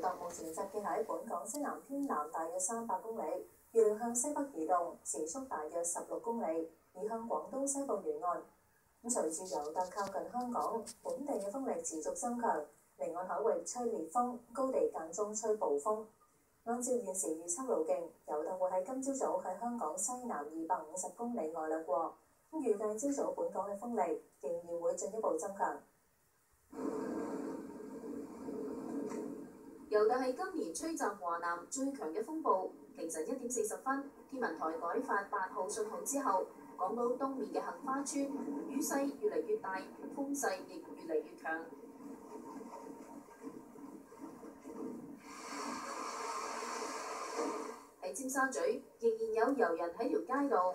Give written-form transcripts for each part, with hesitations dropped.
特目前集結喺本港西南偏南大約300公里，預料向西北移動，時速大約16公里，移向廣東西部沿岸。隨住尤特靠近香港，本地嘅風力持續增強，離岸海域吹烈風，高地間中吹暴風。按照現時預測路徑，尤特會喺今朝早喺香港西南250公里外掠過。預計朝早本港嘅風力仍然會進一步增強。 尤特係今年吹襲華南最強嘅風暴。凌晨1點40分，天文台改發8號信號之後，港島東面嘅杏花村雨勢越嚟越大，風勢亦越嚟越強。喺尖沙咀，仍然有遊人喺條街度。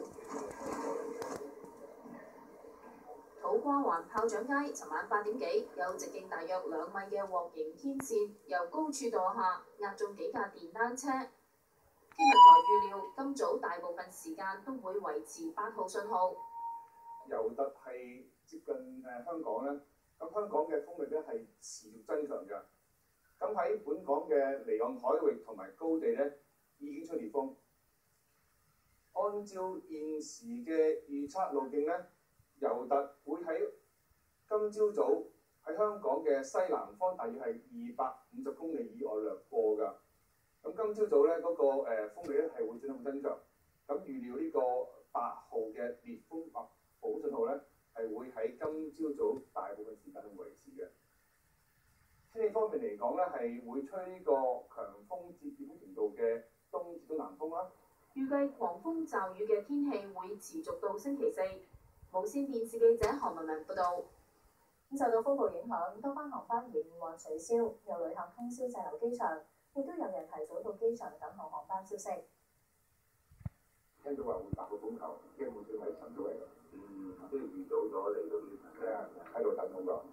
土瓜灣炮仗街，尋晚8點幾，有直徑大約2米嘅鑊形天線由高處墮下，壓中幾架電單車。天文台預料今早大部分時間都會維持8號信號。 尤特係接近香港咧，咁香港嘅風力咧係持續增強嘅。咁喺本港嘅離岸海域同埋高地咧已經吹烈風。按照現時嘅預測路徑咧，尤特會喺今朝早喺香港嘅西南方，大約係250公里以外掠過㗎。咁今朝早咧嗰個風力咧係會進一步增強。咁預料呢個8號嘅烈風暴風信號咧係會喺今朝早大部分時間去維持嘅。天氣方面嚟講咧，係會吹呢個強風至烈風程度嘅東至東南風啦。 預計狂風驟雨嘅天氣會持續到星期4。無線電視記者何文文報導。 受到風暴影響，多班航班延誤或取消，有旅客通宵滯留機場，亦都有人提早到機場等候航班消息。 聽到話會8號風球，基本上係晨早嚟㗎。都要預早咗嚟到呢喺度等咁㗎。